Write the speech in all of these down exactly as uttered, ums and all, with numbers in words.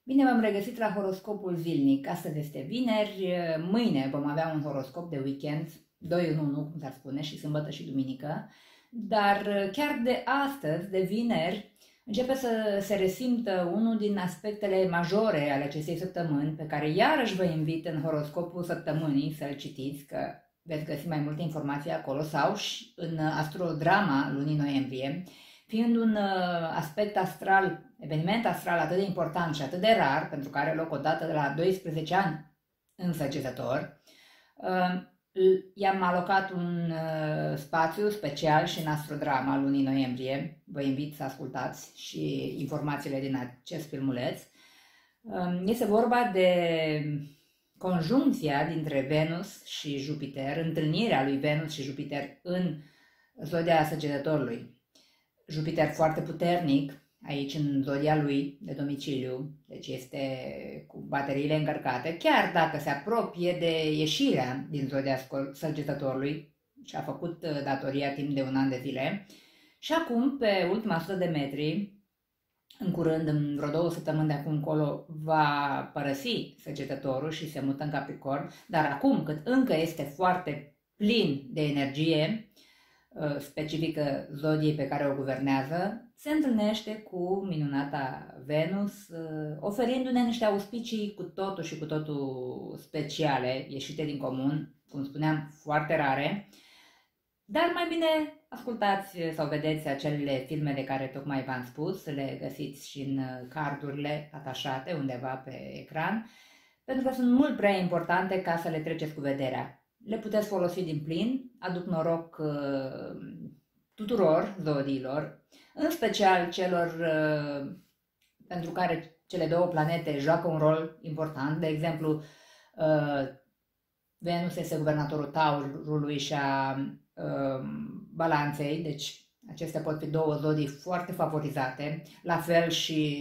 Bine v-am regăsit la horoscopul zilnic. Astăzi este vineri, mâine vom avea un horoscop de weekend, doi în unu, cum s-ar spune, și sâmbătă și duminică. Dar chiar de astăzi, de vineri, începe să se resimtă unul din aspectele majore ale acestei săptămâni, pe care iarăși vă invit în horoscopul săptămânii să-l citiți, că veți găsi mai multe informații acolo, sau și în astrodrama lunii noiembrie, fiind un aspect astral, eveniment astral atât de important și atât de rar, pentru că are loc odată de la doisprezece ani în Săgetător, i-am alocat un spațiu special și în astrodrama lunii noiembrie. Vă invit să ascultați și informațiile din acest filmuleț. Este vorba de conjuncția dintre Venus și Jupiter, întâlnirea lui Venus și Jupiter în zodia Săgetătorului. Jupiter foarte puternic aici în zodia lui de domiciliu, deci este cu bateriile încărcate, chiar dacă se apropie de ieșirea din zodia Săgetătorului și a făcut datoria timp de un an de zile. Și acum, pe ultima sută de metri, în curând, în vreo două săptămâni de acum încolo, va părăsi Săgetătorul și se mută în Capricorn, dar acum, cât încă este foarte plin de energie specifică zodiei pe care o guvernează, se întâlnește cu minunata Venus, oferindu-ne niște auspicii cu totul și cu totul speciale, ieșite din comun, cum spuneam, foarte rare. Dar mai bine ascultați sau vedeți acele filme de care tocmai v-am spus, le găsiți și în cardurile atașate undeva pe ecran, pentru că sunt mult prea importante ca să le treceți cu vederea. Le puteți folosi din plin, aduc noroc uh, tuturor zodiilor, în special celor uh, pentru care cele două planete joacă un rol important. De exemplu, uh, Venus este guvernatorul Taurului și a uh, Balanței, deci acestea pot fi două zodii foarte favorizate, la fel și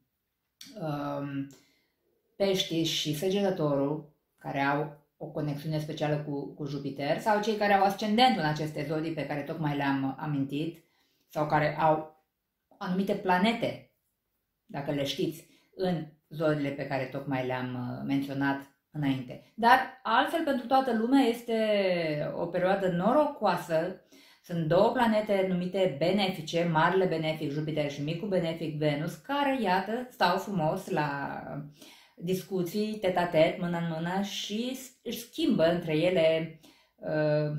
uh, Peștii și Săgetătorul, care au o conexiune specială cu, cu Jupiter, sau cei care au ascendentul în aceste zodii pe care tocmai le-am amintit, sau care au anumite planete, dacă le știți, în zodiile pe care tocmai le-am menționat înainte. Dar altfel, pentru toată lumea este o perioadă norocoasă. Sunt două planete numite benefice, marele benefic Jupiter și micul benefic Venus, care, iată, stau frumos la discuții tet-a-tet, mână în mână, și își schimbă între ele uh,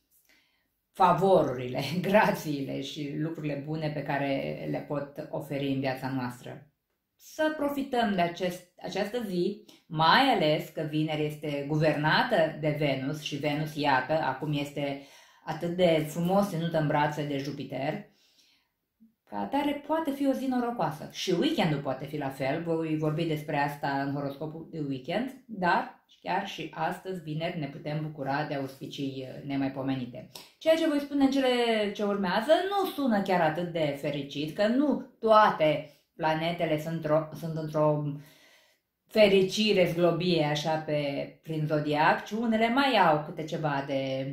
favorurile, grațiile și lucrurile bune pe care le pot oferi în viața noastră. Să profităm de acest, această zi, mai ales că vineri este guvernată de Venus și Venus, iată, acum este atât de frumos ținută în brațe de Jupiter. Ca atare poate fi o zi norocoasă și weekendul poate fi la fel, voi vorbi despre asta în horoscopul de weekend, dar chiar și astăzi, vineri, ne putem bucura de auspicii nemaipomenite. Ceea ce voi spune în cele ce urmează nu sună chiar atât de fericit, că nu toate planetele sunt, sunt într-o fericire zglobie așa pe, prin zodiac, ci unele mai au câte ceva de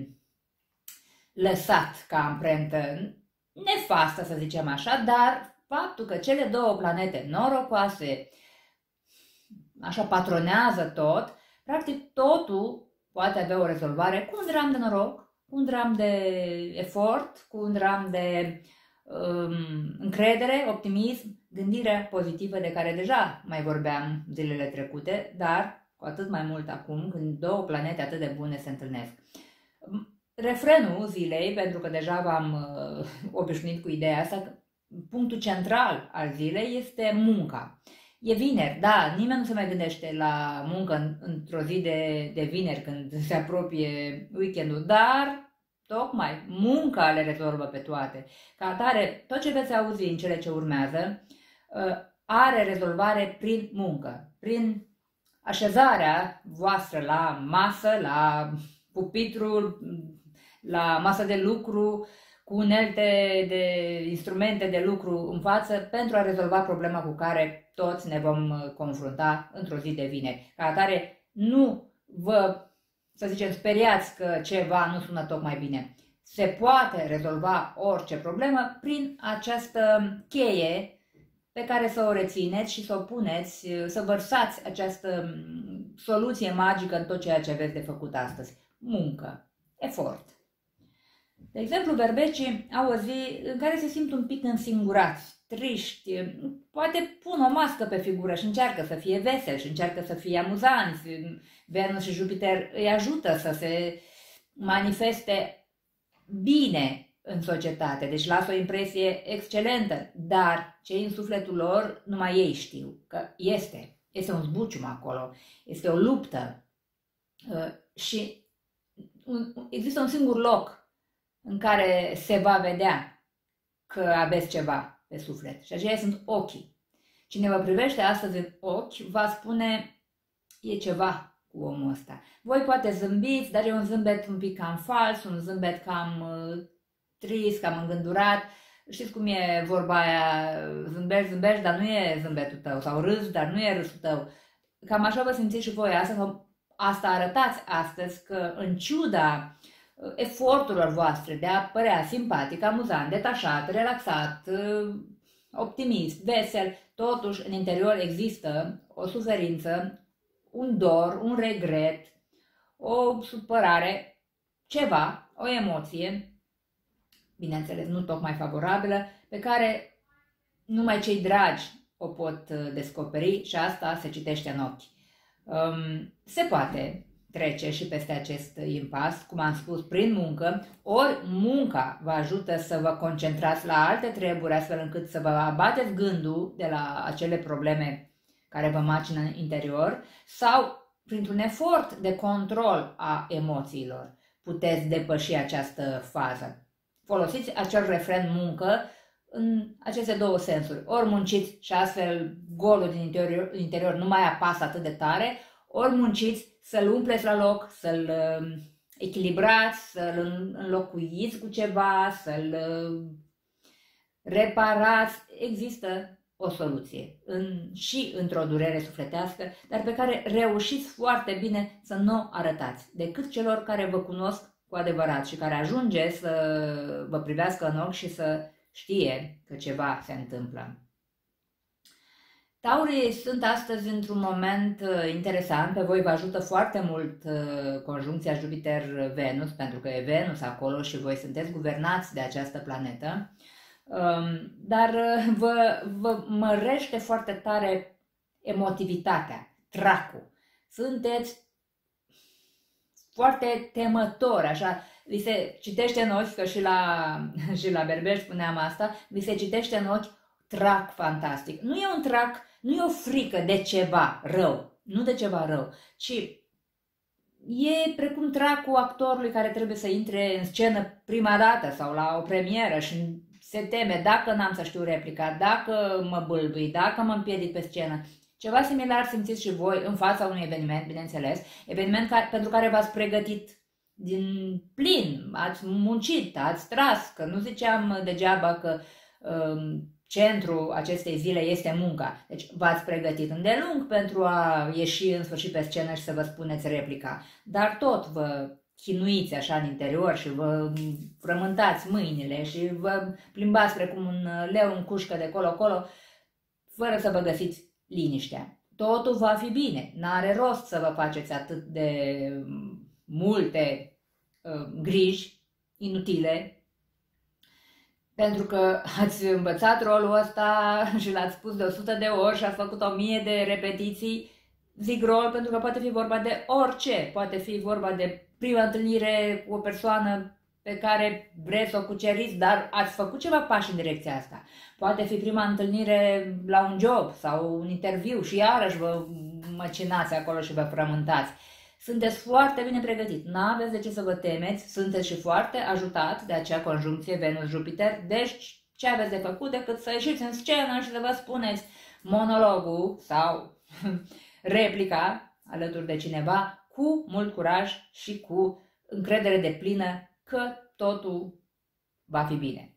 lăsat ca amprentă nefastă, să zicem așa, dar faptul că cele două planete norocoase așa patronează tot, practic totul poate avea o rezolvare cu un dram de noroc, cu un dram de efort, cu un dram de um, încredere, optimism, gândire pozitivă de care deja mai vorbeam zilele trecute, dar cu atât mai mult acum când două planete atât de bune se întâlnesc. Refrenul zilei, pentru că deja v-am uh, obișnuit cu ideea asta, punctul central al zilei este munca. E vineri, da, nimeni nu se mai gândește la muncă în, într-o zi de, de vineri când se apropie weekendul, dar tocmai munca le rezolvă pe toate. Ca atare, tot ce veți auzi în cele ce urmează uh, are rezolvare prin muncă, prin așezarea voastră la masă, la pupitru, la masă de lucru, cu unelte de instrumente de lucru în față, pentru a rezolva problema cu care toți ne vom confrunta într-o zi de vineri. Ca atare, nu vă, să zicem, speriați că ceva nu sună tocmai bine. Se poate rezolva orice problemă prin această cheie pe care să o rețineți și să o puneți, să vărsați această soluție magică în tot ceea ce aveți de făcut astăzi. Muncă, efort. De exemplu, berbecii au o zi în care se simt un pic însingurați, triști, poate pun o mască pe figură și încearcă să fie veseli și încearcă să fie amuzanți. Venus și Jupiter îi ajută să se manifeste bine în societate, deci lasă o impresie excelentă, dar cei în sufletul lor numai ei știu că este, este un zbucium acolo, este o luptă și există un singur loc în care se va vedea că aveți ceva pe suflet și aceia sunt ochii. Cine vă privește astăzi în ochi va spune e ceva cu omul ăsta. Voi poate zâmbiți, dar e un zâmbet un pic cam fals, un zâmbet cam uh, trist, cam îngândurat. Știți cum e vorba aia, zâmbești, zâmbești, dar nu e zâmbetul tău, sau râzi, dar nu e râsul tău. Cam așa vă simțiți și voi astăzi, sau asta arătați astăzi, că în ciuda eforturilor voastre de a părea simpatic, amuzant, detașat, relaxat, optimist, vesel, totuși în interior există o suferință, un dor, un regret, o supărare, ceva, o emoție, bineînțeles nu tocmai favorabilă, pe care numai cei dragi o pot descoperi și asta se citește în ochi. Um, se poate trece și peste acest impas, cum am spus, prin muncă, ori munca vă ajută să vă concentrați la alte treburi, astfel încât să vă abateți gândul de la acele probleme care vă macină în interior, sau printr-un efort de control a emoțiilor puteți depăși această fază. Folosiți acel refren muncă în aceste două sensuri. Ori munciți și astfel golul din interior, interior nu mai apasă atât de tare, ori munciți să-l umpleți la loc, să-l echilibrați, să-l înlocuiți cu ceva, să-l reparați. Există o soluție în, și într-o durere sufletească, dar pe care reușiți foarte bine să nu o arătați, decât celor care vă cunosc cu adevărat și care ajunge să vă privească în ochi și să știe că ceva se întâmplă. Taurii sunt astăzi într-un moment interesant, pe voi vă ajută foarte mult conjuncția Jupiter-Venus, pentru că e Venus acolo și voi sunteți guvernați de această planetă, dar vă, vă mărește foarte tare emotivitatea, tracul. Sunteți foarte temători, așa, vi se citește în ochi, că și la, și la berber spuneam asta, vi se citește în ochi trac fantastic. Nu e un trac, nu e o frică de ceva rău, nu de ceva rău, ci e precum tracul actorului care trebuie să intre în scenă prima dată sau la o premieră și se teme dacă n-am să știu replica, dacă mă bâlbâi, dacă mă împiedic pe scenă. Ceva similar simțiți și voi în fața unui eveniment, bineînțeles, eveniment care, pentru care v-ați pregătit din plin, ați muncit, ați tras, că nu ziceam degeaba că um, centrul acestei zile este munca. Deci v-ați pregătit îndelung pentru a ieși în sfârșit pe scenă și să vă spuneți replica, dar tot vă chinuiți așa în interior și vă frământați mâinile și vă plimbați precum un leu în cușcă de colo-colo, fără să vă găsiți liniștea. Totul va fi bine, n-are rost să vă faceți atât de multe uh, griji inutile, pentru că ați învățat rolul ăsta și l-ați spus de o sută de ori și ați făcut o mie de repetiții. Zic rol pentru că poate fi vorba de orice, poate fi vorba de prima întâlnire cu o persoană pe care vreți să o cuceriți, dar ați făcut ceva pași în direcția asta. Poate fi prima întâlnire la un job sau un interviu și iarăși vă măcinați acolo și vă frământați. Sunteți foarte bine pregătit, n-aveți de ce să vă temeți, sunteți și foarte ajutat de acea conjuncție Venus-Jupiter, deci ce aveți de făcut decât să ieșiți în scenă și să vă spuneți monologul sau replica alături de cineva cu mult curaj și cu încredere deplină că totul va fi bine.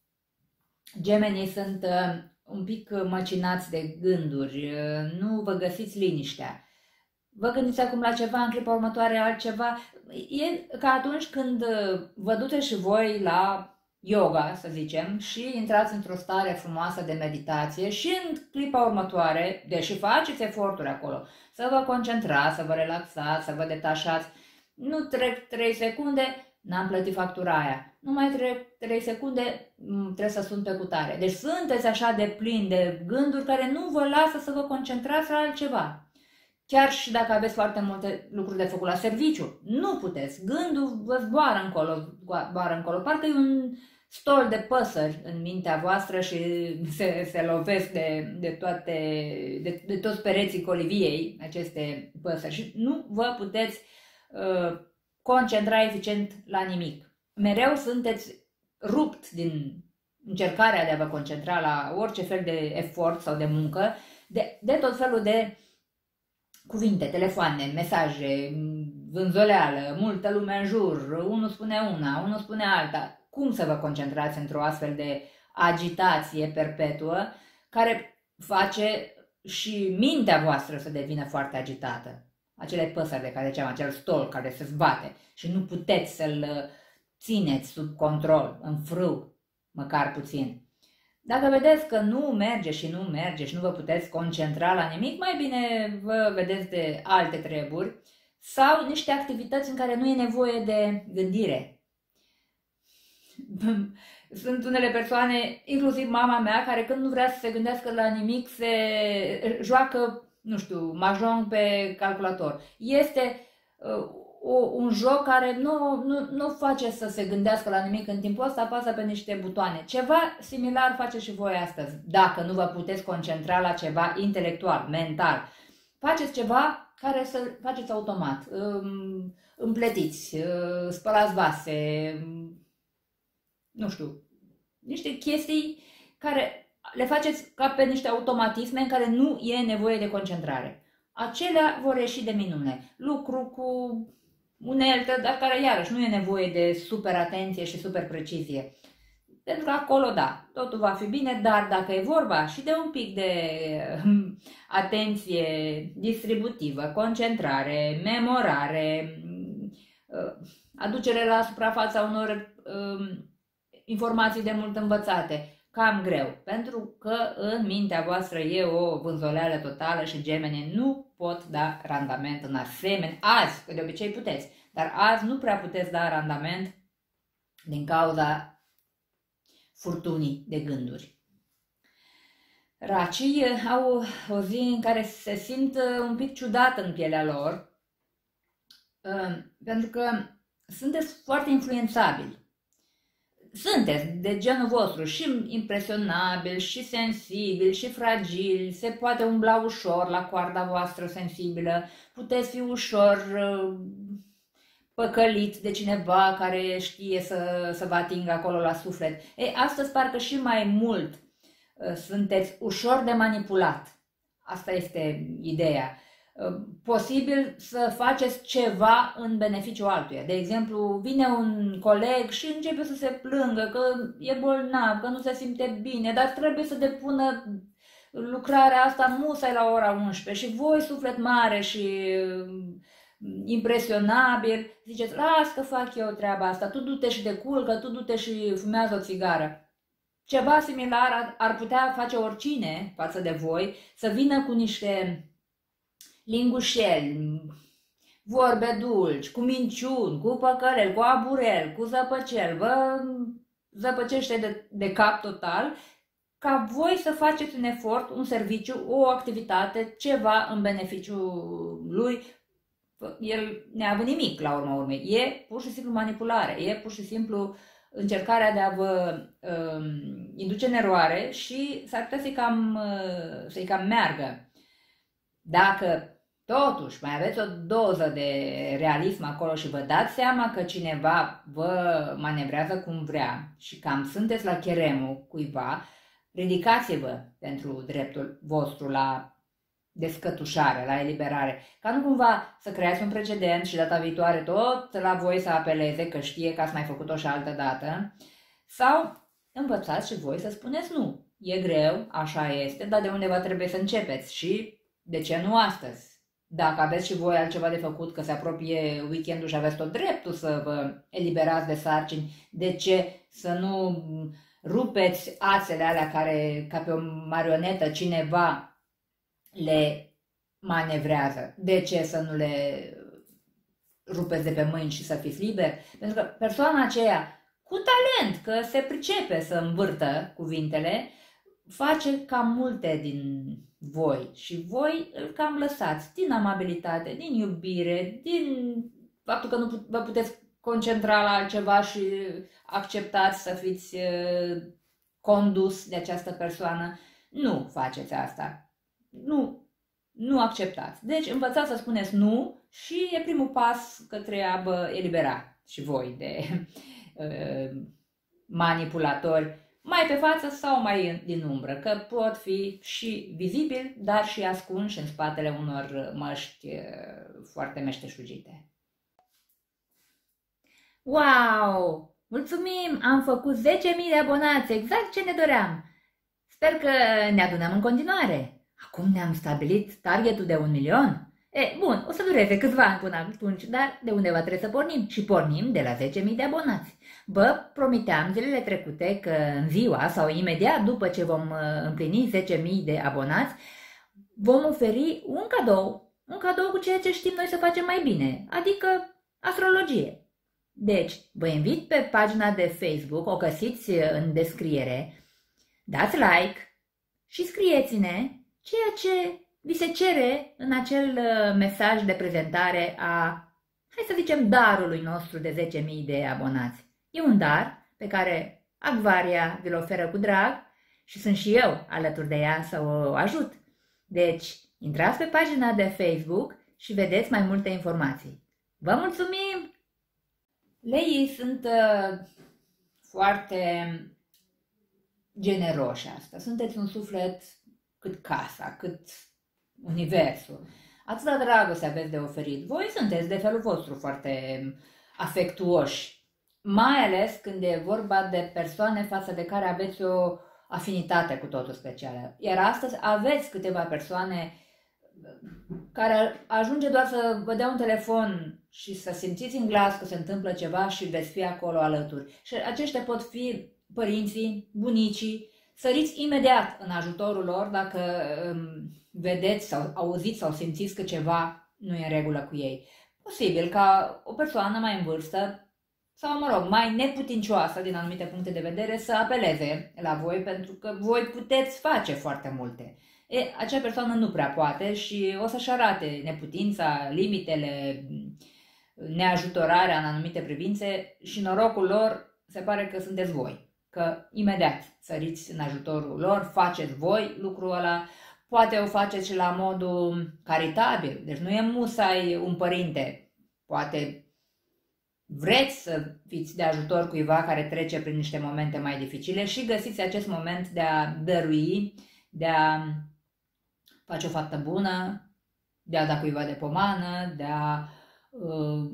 Gemenii sunt uh, un pic măcinați de gânduri, uh, nu vă găsiți liniștea. Vă gândiți acum la ceva, în clipa următoare altceva. E ca atunci când vă duceți și voi la yoga, să zicem, și intrați într-o stare frumoasă de meditație și în clipa următoare, deși faceți eforturi acolo, să vă concentrați, să vă relaxați, să vă detașați, nu trec trei secunde, n-am plătit factura aia, nu mai trec trei secunde, trebuie să sun pe cutare. Deci sunteți așa de plini de gânduri care nu vă lasă să vă concentrați la altceva. Chiar și dacă aveți foarte multe lucruri de făcut la serviciu, nu puteți. Gândul vă zboară încolo, zboară încolo. Parcă e un stol de păsări în mintea voastră și se, se lovesc de, de, toate, de, de toți pereții coliviei, aceste păsări. Și nu vă puteți uh, concentra eficient la nimic. Mereu sunteți rupt din încercarea de a vă concentra la orice fel de efort sau de muncă, de, de tot felul de cuvinte, telefoane, mesaje, vânzoleală, multă lume în jur, unul spune una, unul spune alta. Cum să vă concentrați într-o astfel de agitație perpetuă care face și mintea voastră să devină foarte agitată? Acele păsări de care ziceam, acel stol care se zbate și nu puteți să-l țineți sub control, în frâu, măcar puțin. Dacă vedeți că nu merge și nu merge și nu vă puteți concentra la nimic, mai bine vă vedeți de alte treburi sau niște activități în care nu e nevoie de gândire. Sunt unele persoane, inclusiv mama mea, care când nu vrea să se gândească la nimic, se joacă, nu știu, mahjong pe calculator. Este uh, o, un joc care nu, nu, nu face să se gândească la nimic în timpul ăsta, apasă pe niște butoane. Ceva similar faceți și voi astăzi, dacă nu vă puteți concentra la ceva intelectual, mental. Faceți ceva care să faceți automat. Împletiți, spălați vase, nu știu, niște chestii care le faceți ca pe niște automatisme în care nu e nevoie de concentrare. Acelea vor ieși de minune. Lucru cu unelte, dar care iarăși nu e nevoie de super atenție și super precizie. Pentru că acolo, da, totul va fi bine, dar dacă e vorba și de un pic de atenție distributivă, concentrare, memorare, aducere la suprafața unor um, informații de mult învățate, cam greu, pentru că în mintea voastră e o vânzoleală totală și gemenii nu pot da randament în asemenea, azi, că de obicei puteți, dar azi nu prea puteți da randament din cauza furtunii de gânduri. Racii au o zi în care se simt un pic ciudat în pielea lor, pentru că sunteți foarte influențabili. Sunteți de genul vostru și impresionabil, și sensibil, și fragil, se poate umbla ușor la coarda voastră sensibilă, puteți fi ușor păcălit de cineva care știe să, să vă atingă acolo la suflet. Ei, astăzi parcă și mai mult sunteți ușor de manipulat. Asta este ideea. Posibil să faceți ceva în beneficiul altuia. De exemplu, vine un coleg și începe să se plângă că e bolnav, că nu se simte bine, dar trebuie să depună lucrarea asta musai la ora unsprezece și voi, suflet mare și impresionabil, ziceți, las că fac eu treaba asta, tu du-te și de culcă, tu du-te și fumează o țigară. Ceva similar ar, ar putea face oricine față de voi, să vină cu niște lingușeli, vorbe dulci, cu minciuni, cu păcărel, cu aburel, cu zăpăcel, vă zăpăcește de, de cap total, ca voi să faceți un efort, un serviciu, o activitate, ceva în beneficiul lui, el neavând nimic la urma urmei. E pur și simplu manipulare, e pur și simplu încercarea de a vă um, induce în eroare și s-ar putea să-i cam, uh, să-i cam meargă. Dacă totuși mai aveți o doză de realism acolo și vă dați seama că cineva vă manevrează cum vrea și cam sunteți la cheremul cuiva, ridicați-vă pentru dreptul vostru la descătușare, la eliberare, ca nu cumva să creați un precedent și data viitoare tot la voi să apeleze că știe că ați mai făcut-o și altă dată, sau învățați și voi să spuneți nu. E greu, așa este, dar de undeva trebuie să începeți și de ce nu astăzi? dacă aveți și voi altceva de făcut, că se apropie weekendul și aveți tot dreptul să vă eliberați de sarcini, de ce să nu rupeți ațele alea care, ca pe o marionetă, cineva le manevrează? De ce să nu le rupeți de pe mâini și să fiți liberi? Pentru că persoana aceea cu talent, că se pricepe să învârtă cuvintele, face cam multe din voi și voi îl cam lăsați din amabilitate, din iubire, din faptul că nu vă puteți concentra la altceva și acceptați să fiți condus de această persoană. Nu faceți asta. Nu, nu acceptați. Deci învățați să spuneți nu și e primul pas către a vă elibera și voi de uh, manipulatori, mai pe față sau mai din umbră, că pot fi și vizibili, dar și ascunși în spatele unor măști foarte meșteșugite. Wow! Mulțumim! Am făcut zece mii de abonați, exact ce ne doream! Sper că ne adunăm în continuare. Acum ne-am stabilit targetul de un milion. E, bun, o să dureze câțiva ani până atunci, dar de undeva trebuie să pornim și pornim de la zece mii de abonați. Vă promiteam zilele trecute că în ziua sau imediat după ce vom împlini zece mii de abonați, vom oferi un cadou, un cadou cu ceea ce știm noi să facem mai bine, adică astrologie. Deci, vă invit pe pagina de Facebook, o găsiți în descriere, dați like și scrieți-ne ceea ce vi se cere în acel mesaj de prezentare a, hai să zicem, darului nostru de zece mii de abonați. E un dar pe care Acvaria vi-l oferă cu drag și sunt și eu alături de ea să o ajut. Deci, intrați pe pagina de Facebook și vedeți mai multe informații. Vă mulțumim! Leii sunt uh, foarte generoși asta. Sunteți un suflet cât casa, cât universul. Atâta dragoste aveți de oferit. Voi sunteți de felul vostru foarte afectuoși, mai ales când e vorba de persoane față de care aveți o afinitate cu totul specială. Iar astăzi aveți câteva persoane care ajunge doar să vă dea un telefon și să simțiți în glas că se întâmplă ceva și veți fi acolo alături. Și aceștia pot fi părinții, bunicii. Săriți imediat în ajutorul lor dacă um, vedeți sau auziți sau simțiți că ceva nu e în regulă cu ei. Posibil ca o persoană mai în vârstă sau, mă rog, mai neputincioasă din anumite puncte de vedere să apeleze la voi, pentru că voi puteți face foarte multe. E, acea persoană nu prea poate și o să-și arate neputința, limitele, neajutorarea în anumite privințe și norocul lor se pare că sunteți voi. Că imediat săriți în ajutorul lor, faceți voi lucrul ăla, poate o faceți și la modul caritabil, deci nu e musai un părinte, poate vreți să fiți de ajutor cuiva care trece prin niște momente mai dificile și găsiți acest moment de a dărui, de a face o faptă bună, de a da cuiva de pomană, de a uh,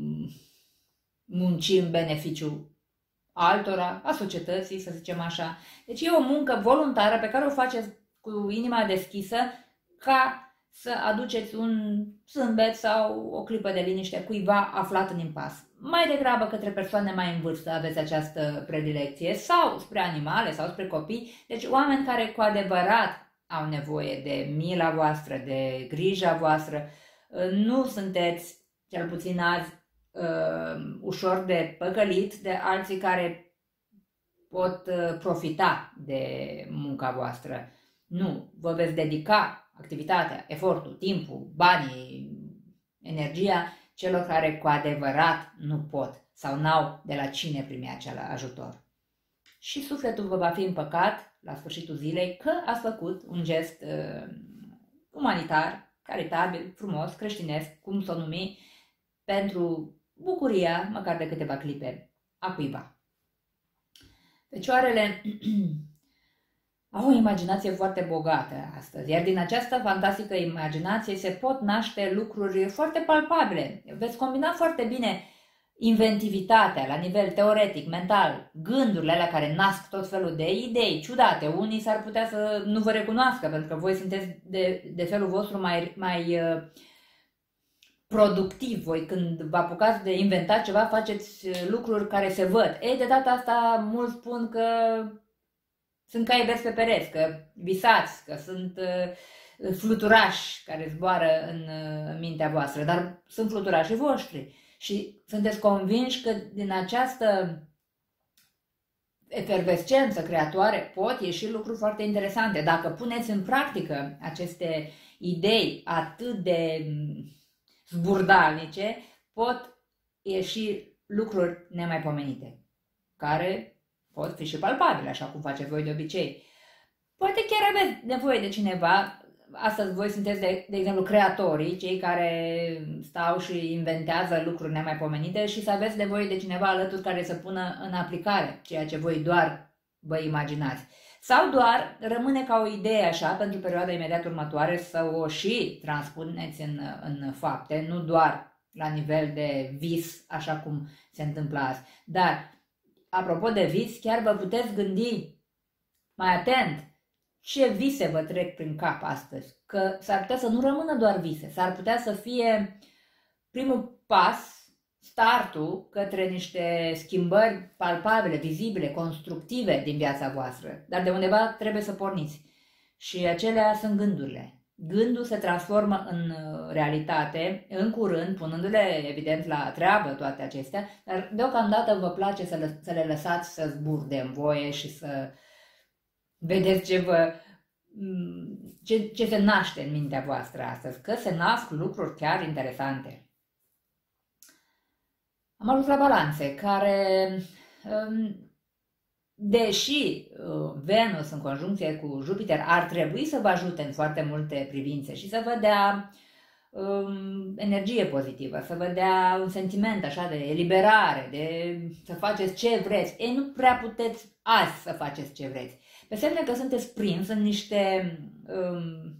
munci în beneficiu altora, a societății, să zicem așa. Deci e o muncă voluntară pe care o faceți cu inima deschisă ca să aduceți un zâmbet sau o clipă de liniște cuiva aflat în impas. Mai degrabă către persoane mai în vârstă aveți această predilecție sau spre animale sau spre copii, deci oameni care cu adevărat au nevoie de mila voastră, de grija voastră. Nu sunteți, cel puțin azi, Uh, ușor de păcălit de alții care pot uh, profita de munca voastră. Nu, vă veți dedica activitatea, efortul, timpul, banii, energia celor care cu adevărat nu pot sau n-au de la cine primi acel ajutor. Și sufletul vă va fi împăcat la sfârșitul zilei că ați făcut un gest uh, umanitar, caritabil, frumos, creștinesc, cum să o numi, pentru bucuria, măcar de câteva clipe, a cuiva. Fecioarele au o imaginație foarte bogată astăzi, iar din această fantastică imaginație se pot naște lucruri foarte palpabile. Veți combina foarte bine inventivitatea la nivel teoretic, mental, gândurile alea care nasc tot felul de idei ciudate. Unii s-ar putea să nu vă recunoască, pentru că voi sunteți de, de felul vostru mai, mai productiv. Voi când vă apucați de inventat ceva, faceți lucruri care se văd. Ei, de data asta mulți spun că sunt cai verzi pe pereți, că visați, că sunt uh, fluturași care zboară în, uh, în mintea voastră, dar sunt fluturașii voștri și sunteți convinși că din această efervescență creatoare pot ieși lucruri foarte interesante. Dacă puneți în practică aceste idei atât de zburdalnice, pot ieși lucruri nemaipomenite, care pot fi și palpabile, așa cum faceți voi de obicei. Poate chiar aveți nevoie de cineva, astăzi voi sunteți, de, de exemplu, creatorii, cei care stau și inventează lucruri nemaipomenite și să aveți nevoie de cineva alături care să pună în aplicare ceea ce voi doar vă imaginați. Sau doar rămâne ca o idee așa pentru perioada imediat următoare să o și transpuneți în, în fapte, nu doar la nivel de vis, așa cum se întâmplă azi. Dar, apropo de vis, chiar vă puteți gândi mai atent ce vise vă trec prin cap astăzi. Că s-ar putea să nu rămână doar vise, s-ar putea să fie primul pas, startul către niște schimbări palpabile, vizibile, constructive din viața voastră. Dar de undeva trebuie să porniți. Și acelea sunt gândurile. Gândul se transformă în realitate, în curând, punându-le evident la treabă toate acestea, dar deocamdată vă place să, le, să le lăsați să zburde în voie și să vedeți ce, vă, ce, ce se naște în mintea voastră astăzi, că se nasc lucruri chiar interesante. Am ajuns la balanțe, care, deși Venus în conjuncție cu Jupiter ar trebui să vă ajute în foarte multe privințe și să vă dea um, energie pozitivă, să vă dea un sentiment așa de eliberare, de să faceți ce vreți, ei, nu prea puteți azi să faceți ce vreți. Pe semne că sunteți prins în niște um,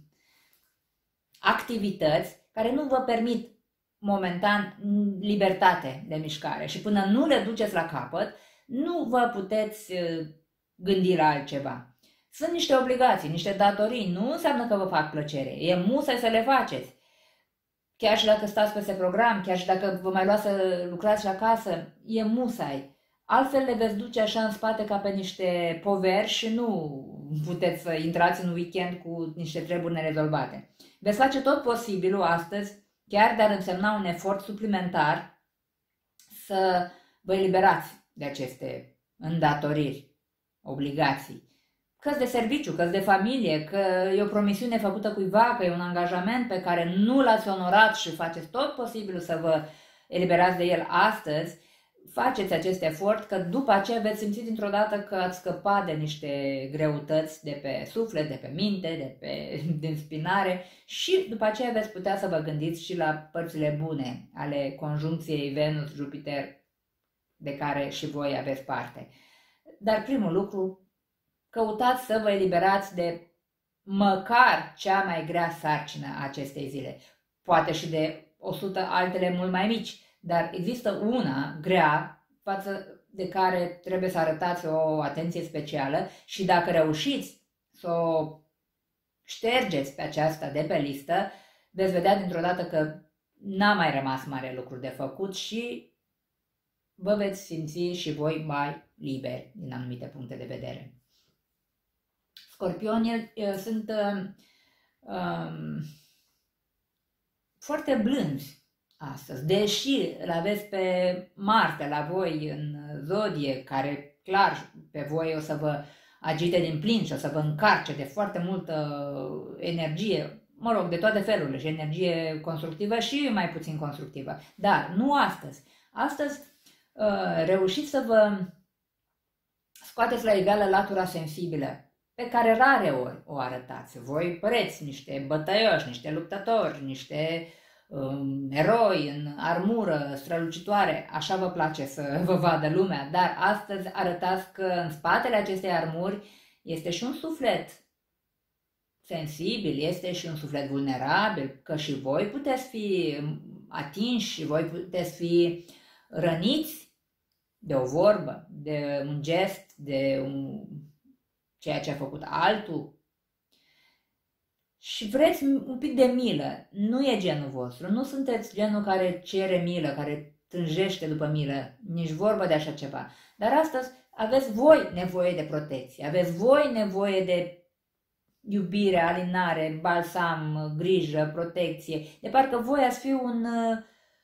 activități care nu vă permit momentan libertate de mișcare și până nu le duceți la capăt, nu vă puteți gândi la altceva. Sunt niște obligații, niște datorii, nu înseamnă că vă fac plăcere, e musai să le faceți. Chiar și dacă stați peste program, chiar și dacă vă mai luați să lucrați la casă, e musai. Altfel le veți duce așa în spate ca pe niște poveri și nu puteți să intrați în weekend cu niște treburi nerezolvate. Veți face tot posibilul astăzi, chiar de ar însemna un efort suplimentar, să vă eliberați de aceste îndatoriri, obligații. Că-s de serviciu, că-s de familie, că e o promisiune făcută cuiva, că e un angajament pe care nu l-ați onorat și faceți tot posibilul să vă eliberați de el astăzi, faceți acest efort, că după aceea veți simți dintr-o dată că ați scăpat de niște greutăți de pe suflet, de pe minte, de pe, din spinare și după aceea veți putea să vă gândiți și la părțile bune ale conjuncției Venus-Jupiter de care și voi aveți parte. Dar primul lucru, căutați să vă eliberați de măcar cea mai grea sarcină a acestei zile. Poate și de o sută altele mult mai mici, dar există una grea față de care trebuie să arătați o atenție specială și dacă reușiți să o ștergeți pe aceasta de pe listă, veți vedea dintr-o dată că n-a mai rămas mare lucru de făcut și vă veți simți și voi mai liberi din anumite puncte de vedere. Scorpionii sunt um, um, foarte blânzi astăzi, deși îl aveți pe Marte la voi în zodie, care clar pe voi o să vă agite din plin și o să vă încarce de foarte multă energie, mă rog, de toate felurile, și energie constructivă și mai puțin constructivă. Dar nu astăzi. Astăzi uh, reușiți să vă scoateți la egală latura sensibilă, pe care rare ori o arătați. Voi păreți niște bătăioși, niște luptători, niște um, eroi în armură strălucitoare, așa vă place să vă vadă lumea, dar astăzi arătați că în spatele acestei armuri este și un suflet sensibil, este și un suflet vulnerabil, că și voi puteți fi atinși și voi puteți fi răniți de o vorbă, de un gest, de un ceea ce a făcut altul. și vreți un pic de milă. Nu e genul vostru, nu sunteți genul care cere milă, care tânjește după milă, nici vorba de așa ceva. Dar astăzi aveți voi nevoie de protecție, aveți voi nevoie de iubire, alinare, balsam, grijă, protecție. De parcă voi ați fi un uh,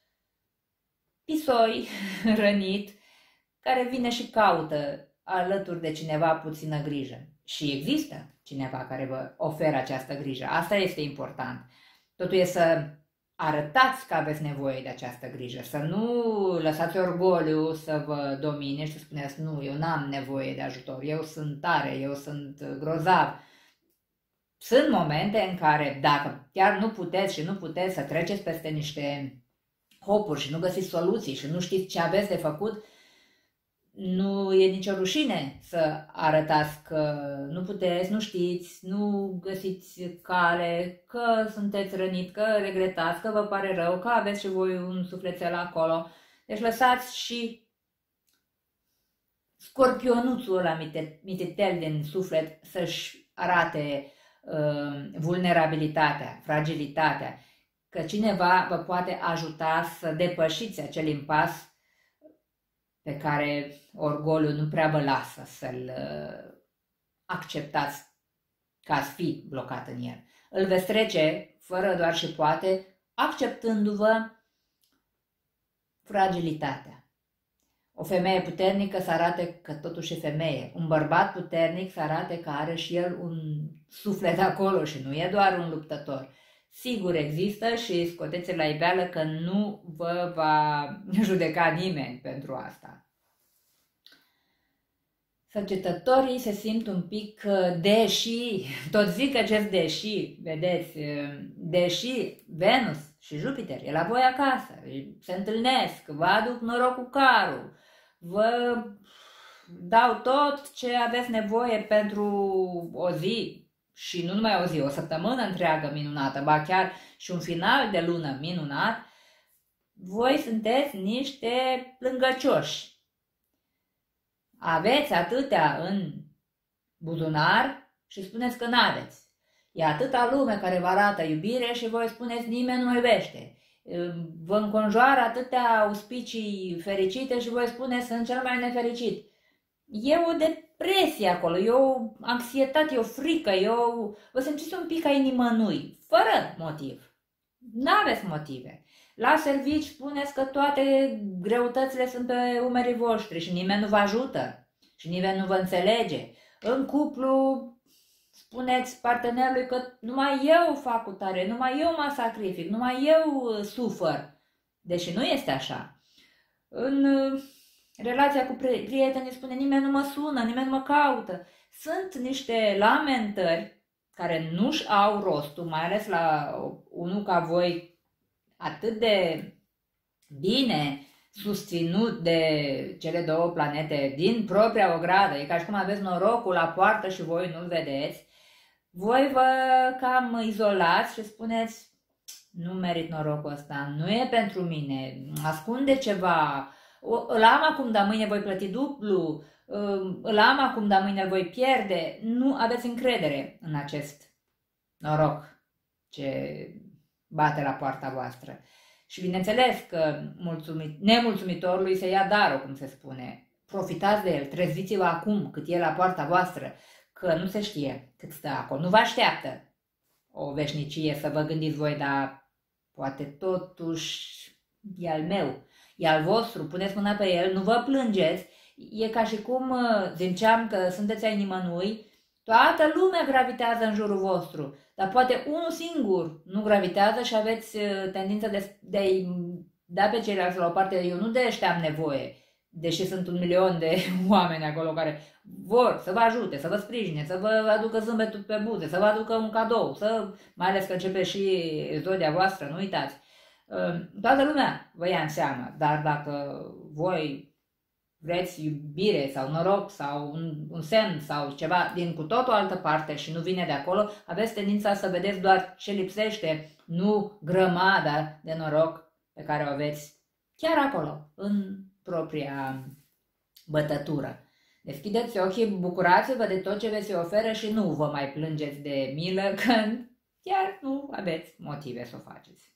pisoi rănit care vine și caută alături de cineva puțină grijă. Și există cineva care vă oferă această grijă. Asta este important. Totul e să arătați că aveți nevoie de această grijă, să nu lăsați orgoliu să vă domine și să spuneți nu, eu n-am nevoie de ajutor, eu sunt tare, eu sunt grozav. Sunt momente în care dacă chiar nu puteți și nu puteți să treceți peste niște hopuri și nu găsiți soluții și nu știți ce aveți de făcut, nu e nicio rușine să arătați că nu puteți, nu știți, nu găsiți cale, că sunteți rănit, că regretați, că vă pare rău, că aveți și voi un sufletel acolo. Deci lăsați și scorpionuțul ăla mititel din suflet să-și arate uh, vulnerabilitatea, fragilitatea, că cineva vă poate ajuta să depășiți acel impas pe care orgoliul nu prea vă lasă să-l acceptați că ați fi blocat în el. Îl veți trece, fără doar și poate, acceptându-vă fragilitatea. O femeie puternică să arate că totuși e femeie. Un bărbat puternic să arate că are și el un suflet acolo și nu e doar un luptător. Sigur există și scoteți la iveală că nu vă va judeca nimeni pentru asta. Săgetătorii se simt un pic deși, tot zic acest deși, vedeți, deși Venus și Jupiter e la voi acasă, se întâlnesc, vă aduc noroc cu carul, vă dau tot ce aveți nevoie pentru o zi, și nu numai o zi, o săptămână întreagă minunată, ba chiar și un final de lună minunat, voi sunteți niște plângăcioși. Aveți atâtea în buzunar și spuneți că n-aveți. E atâta lume care vă arată iubire și voi spuneți nimeni nu mă iubește. Vă înconjoară atâtea auspicii fericite și voi spuneți sunt cel mai nefericit. E o depresie acolo, e o anxietate, e o frică, e o... vă simțiți un pic ca nimănui, fără motiv. N-aveți motive. La servici spuneți că toate greutățile sunt pe umerii voștri și nimeni nu vă ajută și nimeni nu vă înțelege. În cuplu spuneți partenerului că numai eu fac cu tare, numai eu mă sacrific, numai eu sufăr, deși nu este așa. În relația cu prietenii spune nimeni nu mă sună, nimeni nu mă caută. Sunt niște lamentări care nu-și au rostul, mai ales la unul ca voi atât de bine susținut de cele două planete din propria ogradă, e ca și cum aveți norocul la poartă și voi nu-l vedeți, voi vă cam izolați și spuneți nu merit norocul ăsta, nu e pentru mine, ascunde ceva, îl am acum, dar mâine voi plăti dublu, îl am acum, dar mâine îl voi pierde. Nu aveți încredere în acest noroc ce bate la poarta voastră. Și bineînțeles că mulțumit, nemulțumitorului se ia darul, cum se spune. Profitați de el, treziți-vă acum cât e la poarta voastră, că nu se știe cât stă acolo. Nu vă așteaptă o veșnicie să vă gândiți voi, dar poate totuși e al meu, e al vostru, puneți mâna pe el, nu vă plângeți. E ca și cum ziceam că sunteți ai nimănui, toată lumea gravitează în jurul vostru, dar poate unul singur nu gravitează și aveți tendința de, de a-i da pe ceilalți la o parte. Eu nu de ăștia am nevoie, deși sunt un milion de oameni acolo care vor să vă ajute, să vă sprijine, să vă aducă zâmbetul pe buze, să vă aducă un cadou, să, mai ales că începe și zodia voastră, nu uitați. Toată lumea vă ia în seamă, dar dacă voi vreți iubire sau noroc sau un, un semn sau ceva din cu tot o altă parte și nu vine de acolo, aveți tendința să vedeți doar ce lipsește, nu grămada de noroc pe care o aveți chiar acolo, în propria bătătură. Deschideți ochii, bucurați-vă de tot ce veți oferă și nu vă mai plângeți de milă, că iar nu aveți motive să o faceți.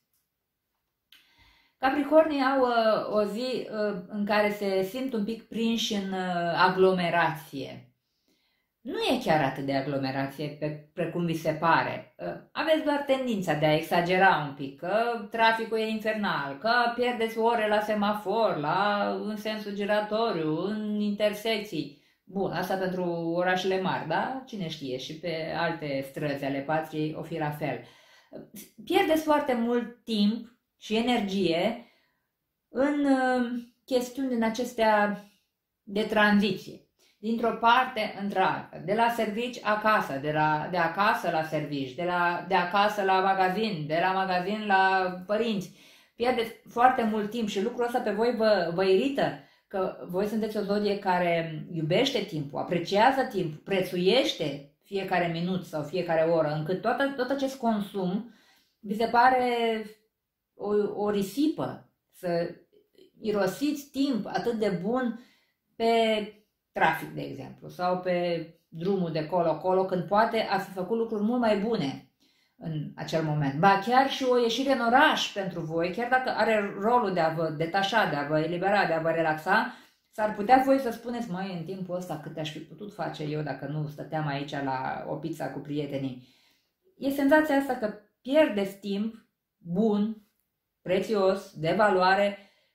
Capricornii au uh, o zi uh, în care se simt un pic prinși în uh, aglomerație. Nu e chiar atât de aglomerație pe, precum vi se pare. Uh, aveți doar tendința de a exagera un pic, că traficul e infernal, că pierdeți ore la semafor, la, în sensul giratoriu, în intersecții. Bun, asta pentru orașele mari, da? Cine știe, și pe alte străzi ale patriei o fi la fel. Pierdeți foarte mult timp și energie în chestiuni din acestea de tranziție, dintr-o parte într-alta, de la servici acasă, de, la, de acasă la servici, de, la, de acasă la magazin, de la magazin la părinți. Pierdeți foarte mult timp și lucrul ăsta pe voi vă, vă irită, că voi sunteți o zodie care iubește timpul, apreciază timpul, prețuiește fiecare minut sau fiecare oră, încât tot, tot acest consum vi se pare o, o risipă, să irosiți timp atât de bun pe trafic, de exemplu, sau pe drumul de colo-colo, când poate ați fi făcut lucruri mult mai bune în acel moment. Ba chiar și o ieșire în oraș pentru voi, chiar dacă are rolul de a vă detașa, de a vă elibera, de a vă relaxa, s-ar putea voi să spuneți, mai în timpul ăsta cât aș fi putut face eu dacă nu stăteam aici la o pizza cu prietenii. E senzația asta că pierdeți timp bun, prețios, de valoare,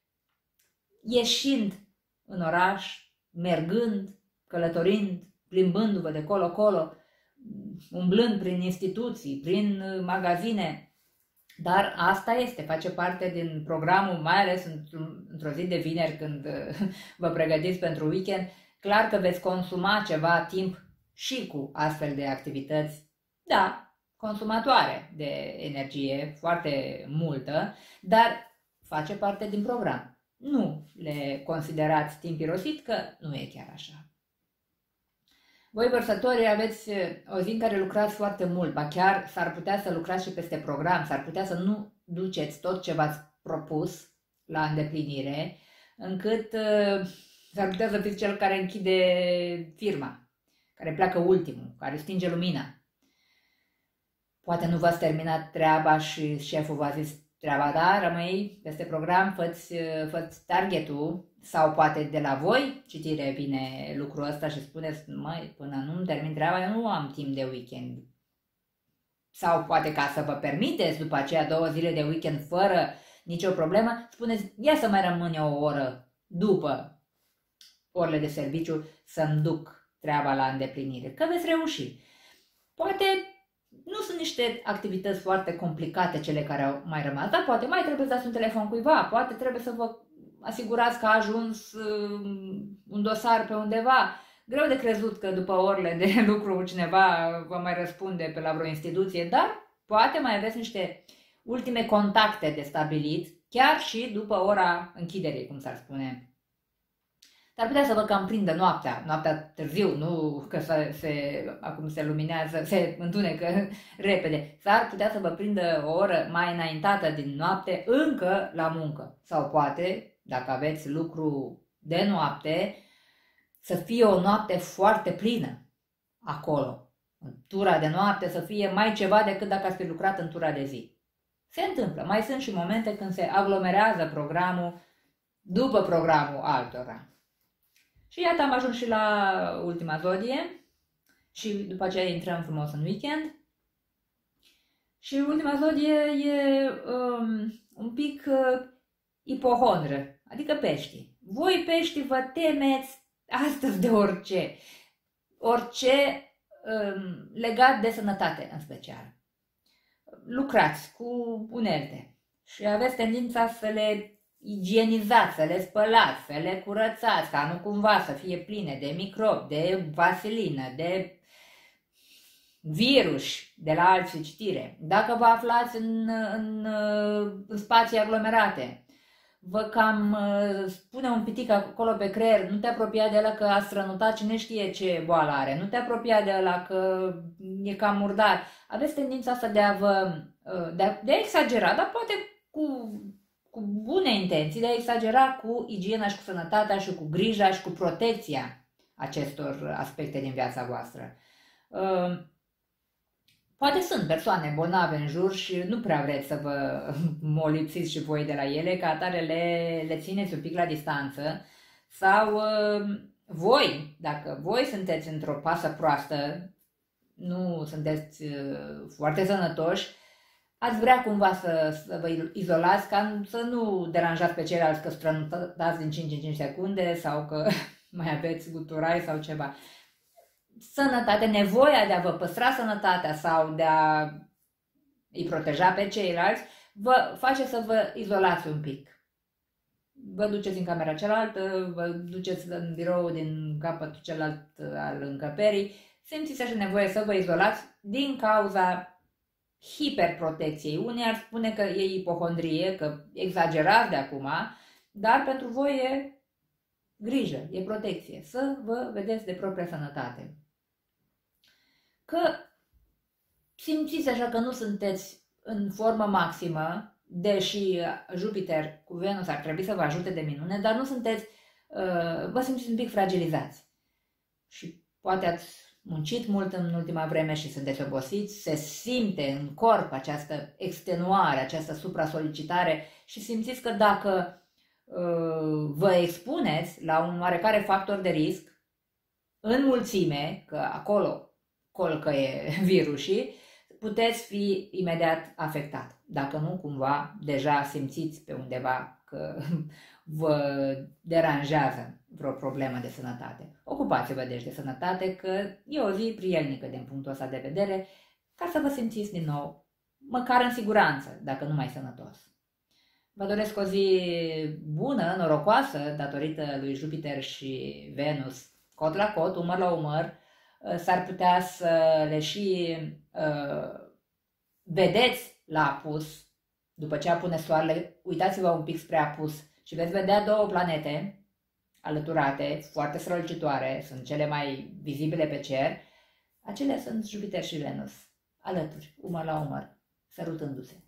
ieșind în oraș, mergând, călătorind, plimbându-vă de colo-colo, umblând prin instituții, prin magazine. Dar asta este, face parte din programul, mai ales într-o zi de vineri când vă pregătiți pentru weekend. Clar că veți consuma ceva timp și cu astfel de activități, da, consumatoare de energie, foarte multă, dar face parte din program. Nu le considerați timp irosit, că nu e chiar așa. Voi, vărsătorii, aveți o zi în care lucrați foarte mult, ba chiar s-ar putea să lucrați și peste program, s-ar putea să nu duceți tot ce v-ați propus la îndeplinire, încât uh, s-ar putea să fiți cel care închide firma, care pleacă ultimul, care stinge lumina. Poate nu v-ați terminat treaba și șeful v-a zis, treaba ta, rămâi peste program, fă-ți, fă-ți targetul, sau poate de la voi citire vine lucrul ăsta și spuneți, măi, până nu-mi termin treaba, eu nu am timp de weekend. Sau poate ca să vă permiteți după aceea două zile de weekend fără nicio problemă, spuneți, ia să mai rămân eu o oră după orele de serviciu să-mi duc treaba la îndeplinire, că veți reuși. Poate nu sunt niște activități foarte complicate cele care au mai rămas, dar poate mai trebuie să dați un telefon cuiva, poate trebuie să vă asigurați că a ajuns un dosar pe undeva. Greu de crezut că după orele de lucru cineva vă mai răspunde pe la vreo instituție, dar poate mai aveți niște ultime contacte de stabilit, chiar și după ora închiderii, cum s-ar spune. S-ar putea să vă cam prindă noaptea, noaptea târziu, nu că se, se, acum se luminează, se întunecă repede. S-ar putea să vă prindă o oră mai înaintată din noapte încă la muncă. Sau poate, dacă aveți lucru de noapte, să fie o noapte foarte plină acolo. În tura de noapte să fie mai ceva decât dacă ați fi lucrat în tura de zi. Se întâmplă. Mai sunt și momente când se aglomerează programul după programul altora. Și iată, am ajuns și la ultima zodie și după aceea intrăm frumos în weekend. Și ultima zodie e um, un pic uh, ipohondră, adică peștii. Voi, peștii, vă temeți astăzi de orice, orice um, legat de sănătate în special. Lucrați cu unelte și aveți tendința să le igienizați, să le spălați, să le curățați, ca nu cumva să fie pline de microbi, de vasilină, de virus de la alții citire. Dacă vă aflați în, în, în spații aglomerate, vă cam spune un pitic acolo pe creier, nu te apropia de ăla că a strănutat cine știe ce boală are, nu te apropia de ăla că e cam murdar. Aveți tendința asta de a vă de a, de a exagera, dar poate cu cu bune intenții, de a exagera cu igiena și cu sănătatea și cu grija și cu protecția acestor aspecte din viața voastră. Poate sunt persoane bolnave în jur și nu prea vreți să vă molipsiți și voi de la ele, ca atare le, le țineți un pic la distanță, sau uh, voi, dacă voi sunteți într-o pasă proastă, nu sunteți uh, foarte sănătoși, ați vrea cumva să, să vă izolați, ca să nu deranjați pe ceilalți că strănutați din cinci în cinci secunde sau că mai aveți guturai sau ceva. Sănătate, nevoia de a vă păstra sănătatea sau de a îi proteja pe ceilalți, vă face să vă izolați un pic. Vă duceți în camera cealaltă, vă duceți în birou din capătul celălalt al încăperii, simțiți așa nevoie să vă izolați din cauza hiperprotecției. Unii ar spune că e ipohondrie, că exagerați de acum, dar pentru voi e grijă, e protecție, să vă vedeți de propria sănătate. Că simțiți așa că nu sunteți în formă maximă, deși Jupiter cu Venus ar trebui să vă ajute de minune, dar nu sunteți, uh, vă simțiți un pic fragilizați. Și poate ați muncit mult în ultima vreme și sunteți obosiți, se simte în corp această extenuare, această supra-solicitare și simțiți că dacă uh, vă expuneți la un oarecare factor de risc, în mulțime, că acolo colcăie virusii, puteți fi imediat afectat. Dacă nu, cumva, deja simțiți pe undeva că vă deranjează vreo problemă de sănătate. Ocupați-vă deci de sănătate, că e o zi prielnică din punctul ăsta de vedere, ca să vă simțiți din nou, măcar în siguranță, dacă nu mai sănătos. Vă doresc o zi bună, norocoasă, datorită lui Jupiter și Venus, cot la cot, umăr la umăr. S-ar putea să le și uh, vedeți la apus, după ce apune soarele, uitați-vă un pic spre apus și veți vedea două planete alăturate, foarte strălucitoare, sunt cele mai vizibile pe cer. Acelea sunt Jupiter și Venus, alături, umăr la umăr, sărutându-se.